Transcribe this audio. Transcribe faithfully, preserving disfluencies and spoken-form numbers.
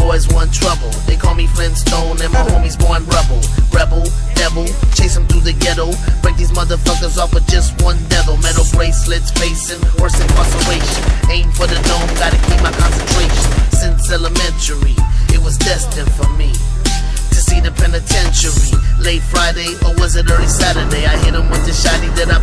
boys want trouble. They call me Flintstone and my homies born rubble. Rebel, devil, chase them through the ghetto. Break these motherfuckers off with just one devil. Metal bracelets, facing worse incarceration. Aim for the dome, gotta keep my concentration. Since elementary, it was destined for me to see the penitentiary. Late Friday, or was it early Saturday? I hit him with the shotty that